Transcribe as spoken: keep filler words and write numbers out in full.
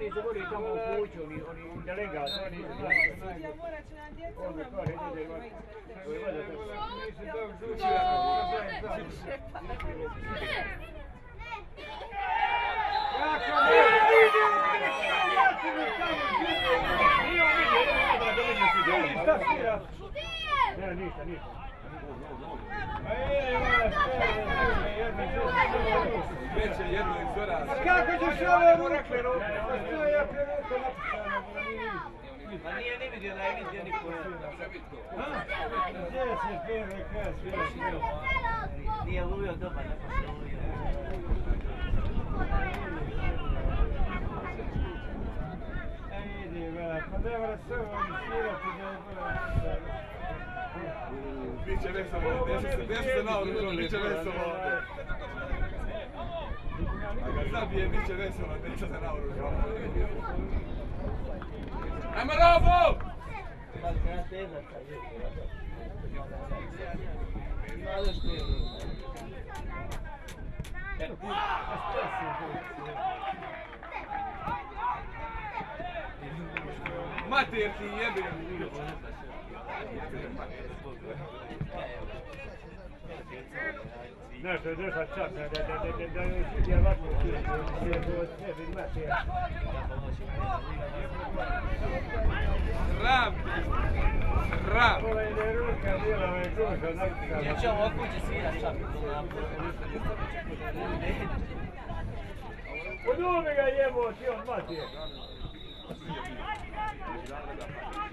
Oni su boli tamo u kuću, oni, oni delegat, oni su znali. Ja morat će nam djeca Onda nam kaže, malo ide, ovaj nisi to žuči. Kako ne? Ja ću mi tamo žuči. Nije on vidio, jedan odra da vidio si djeli. Šta svira? Ne, ništa, ništa. A ide, moja sve, jedna žuči. Već je jedno iz Zoraza. A kako ćeš ove ruke ruke? Pa što je ja prije ruke napisano, da nije vidio. Pa nije ni vidio, ne vidio niko. Gdje si prve kada svira? Nije luvio doba, neko se luvio. Idi, vela, pa ne mora sve ovdje svirati da je bolje. Biće veselo, deši se naoružao, biće veselo ovdje. A kad zabije, biće veselo, deši se naoružao. Ajmo Robo! Pa se na tezak sad je. Znade što je. Mater ti jebe! Znaš, to je došla čas, da je sudija vatno svijet, da je bilo sve vid mater. Sram! Sram! Ovo je ruka bila, ovo je guža, napisano. Ja ću ovo kuće svirat čak. Od uvijek ga jebo, ti on mater.